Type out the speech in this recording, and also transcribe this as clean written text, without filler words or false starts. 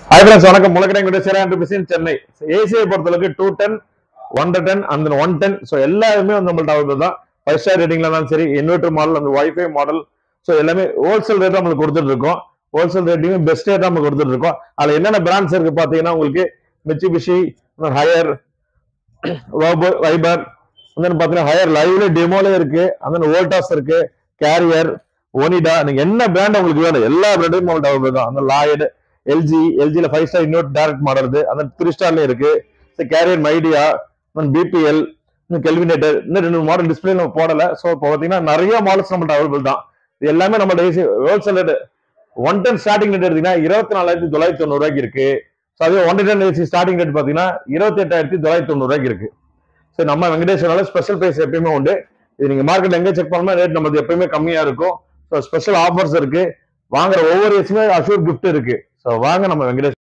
Hi friends, வணக்கம். முலக்கடை Venkateswara and Chennai. ஏசியை பொறுத்தளவுக்கு 210, 110 and 110. ஸோ எல்லாருமே வந்து நம்மள்ட்ட அவைலபிள் தான். 5 ஸ்டார் ரேட்டிங்ல இருந்தாலும் சரி, இன்வெர்டர் மாடல், அந்த வைஃபை மாடல், ஸோ எல்லாமே ஹோல்சேல் ரேட் நம்மளுக்கு கொடுத்துட்டு இருக்கோம். ஹோல்சேல் ரேட்டிங் பெஸ்ட் ரேட் நம்ம கொடுத்துட்டு இருக்கோம். அதுல என்னென்ன பிராண்ட்ஸ் இருக்கு பாத்தீங்கன்னா உங்களுக்கு மிட்சுபிஷி, ஹையர், வைபர், பாத்தீங்கன்னா ஹையர் லைவ்ல டெமோல இருக்கு, அந்த வோல்டாஸ் இருக்கு, கேரியர், ஒனிடா, நீங்க என்ன பிராண்ட் உங்களுக்கு வேணும் எல்லா பிராண்டும் நம்மள்ட்ட அவைலபிள் தான். அந்த லாய்டு, எல்ஜில 5 ஸ்டார் இன்னொரு டைரக்ட் மாடல் இருக்கு, அந்த 3 ஸ்டார்ல இருக்கு. கேரியர் மைடியா, பிபிஎல், கெல்வினேட்டர், இன்னும் 2 மாடல் டிஸ்பிளே நம்ம போடல. ஸோ இப்போ பாத்தீங்கன்னா நிறைய மாடல்ஸ் நம்மள்ட்ட அவைலபிள் தான். இது எல்லாமே நம்ம ஹோல்சேல் ரேட் 110 ஸ்டார்டிங் ரேட் எடுத்தீங்கன்னா 24,990 இருக்கு. ஸோ அதே 110 ஏசி ஸ்டார்டிங் ரேட் பாத்தீங்கன்னா 28,990 இருக்கு. ஸோ நம்ம வெங்கடேஸ்வரால ஸ்பெஷல் பிரைஸ் எப்பயுமே உண்டு. இது நீங்க மார்க்கெட் எங்க செக் பண்ணாலும் ரேட் நமக்கு எப்பயுமே கம்மியா இருக்கும். ஸோ ஸ்பெஷல் ஆஃபர்ஸ் இருக்கு. வாங்குற ஒவ்வொரு ஏசியுமே அஷூர் கிஃப்ட் இருக்கு. ஸோ வாங்க நம்ம வெங்கடேஷ்